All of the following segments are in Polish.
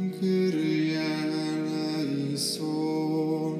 Kyrie eleison.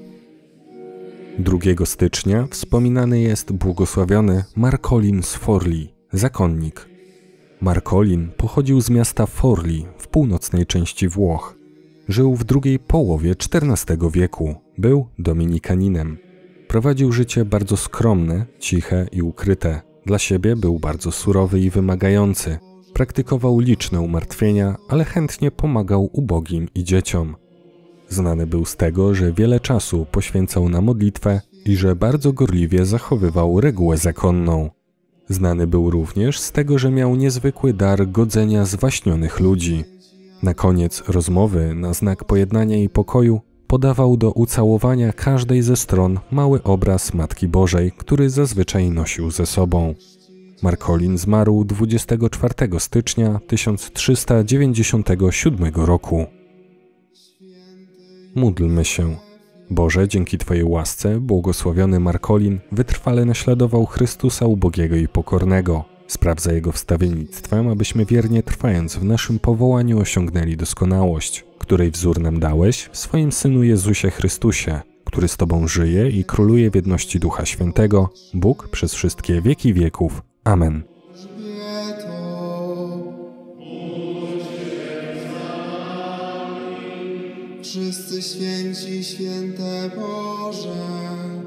2 stycznia wspominany jest błogosławiony Markolin z Forli, zakonnik. Markolin pochodził z miasta Forli w północnej części Włoch. Żył w drugiej połowie XIV wieku. Był dominikaninem. Prowadził życie bardzo skromne, ciche i ukryte. Dla siebie był bardzo surowy i wymagający. Praktykował liczne umartwienia, ale chętnie pomagał ubogim i dzieciom. Znany był z tego, że wiele czasu poświęcał na modlitwę i że bardzo gorliwie zachowywał regułę zakonną. Znany był również z tego, że miał niezwykły dar godzenia zwaśnionych ludzi. Na koniec rozmowy, na znak pojednania i pokoju, podawał do ucałowania każdej ze stron mały obraz Matki Bożej, który zazwyczaj nosił ze sobą. Markolin zmarł 24 stycznia 1397 roku. Módlmy się. Boże, dzięki Twojej łasce, błogosławiony Markolin wytrwale naśladował Chrystusa ubogiego i pokornego. Spraw za Jego wstawiennictwem, abyśmy wiernie trwając w naszym powołaniu osiągnęli doskonałość, której wzór nam dałeś w swoim Synu Jezusie Chrystusie, który z Tobą żyje i króluje w jedności Ducha Świętego, Bóg przez wszystkie wieki wieków. Amen. Wszyscy święci, święte Boże.